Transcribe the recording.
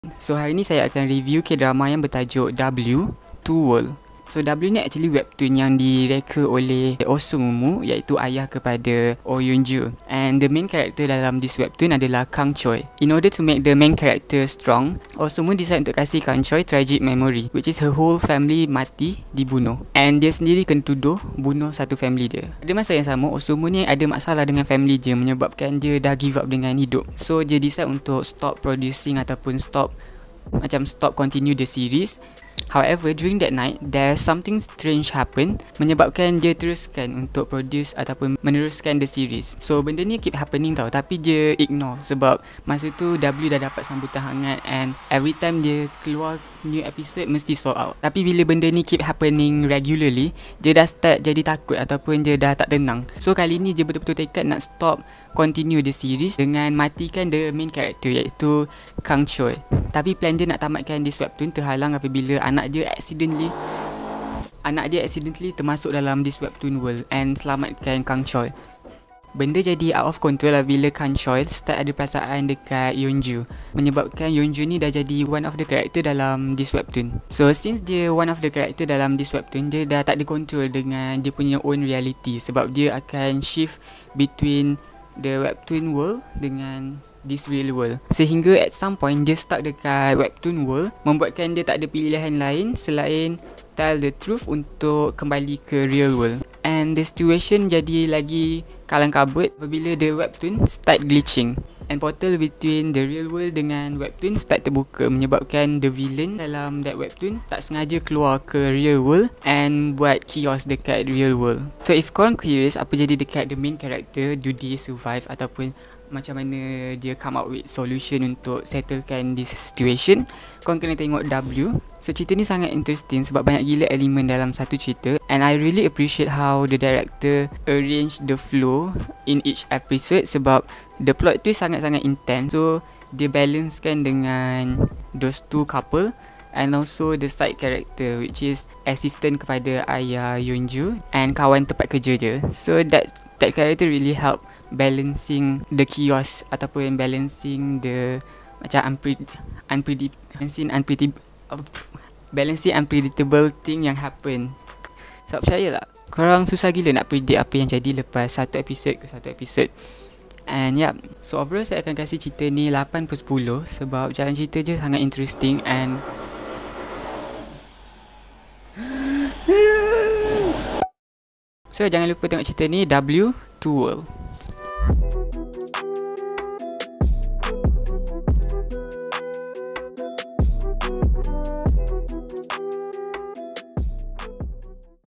So hari ni saya akan review K-drama yang bertajuk W Two World. So W ni actually webtoon yang direka oleh Oh Sung-woo, iaitu ayah kepada Oh Yoon-ju. And the main character dalam this webtoon adalah Kang Choi. In order to make the main character strong, Oh Sung-woo decide untuk kasih Kang Choi tragic memory, which is her whole family mati dibunuh. And dia sendiri kena tuduh bunuh satu family dia. Pada masa yang sama, Oh Sung-woo ni ada masalah dengan family dia, menyebabkan dia dah give up dengan hidup. So dia decide untuk stop producing ataupun stop continue the series. However, during that night, there's something strange happen menyebabkan dia teruskan untuk produce ataupun meneruskan the series. So benda ni keep happening tau, tapi dia ignore sebab masa tu W dah dapat sambutan hangat and every time dia keluar new episode mesti sold out. Tapi bila benda ni keep happening regularly, dia dah start jadi takut ataupun dia dah tak tenang. So kali ni dia betul-betul tekad nak stop continue the series dengan matikan the main character, iaitu Kang Choi. Tapi plan dia nak tamatkan this webtoon terhalang apabila anak dia accidentally termasuk dalam this webtoon world and selamatkan Kang Choi. Benda jadi out of control lah bila Kang Choi start ada perasaan dekat Yoon-ju, menyebabkan Yoon-ju ni dah jadi one of the character dalam this webtoon. So since dia one of the character dalam this webtoon, dia dah tak ada control dengan dia punya own reality, sebab dia akan shift between the webtoon world dengan this real world. Sehingga at some point dia stuck dekat webtoon world, membuatkan dia tak ada pilihan lain selain tell the truth untuk kembali ke real world. And the situation jadi lagi kalang kabut apabila the webtoon start glitching and portal between the real world dengan webtoon start terbuka, menyebabkan the villain dalam that webtoon tak sengaja keluar ke real world and buat chaos dekat real world. So if korang curious apa jadi dekat the main character, do they survive ataupun macam mana dia come up with solution untuk settlekan this situation, korang kena tengok W. So cerita ni sangat interesting sebab banyak gila elemen dalam satu cerita, and I really appreciate how the director arrange the flow in each episode sebab the plot tu sangat-sangat intense. So dia balancekan dengan those two couple and also the side character which is assistant kepada ayah Yoon-ju and kawan tempat kerja je. So that character really help balancing the chaos ataupun balancing the macam unpredictable thing yang happen. Sebab percayalah, korang susah gila nak predict apa yang jadi lepas satu episod ke satu episod. And yeah, so overall saya akan kasih cerita ni 8/10 sebab jalan cerita je sangat interesting and so jangan lupa tengok cerita ni W Two World.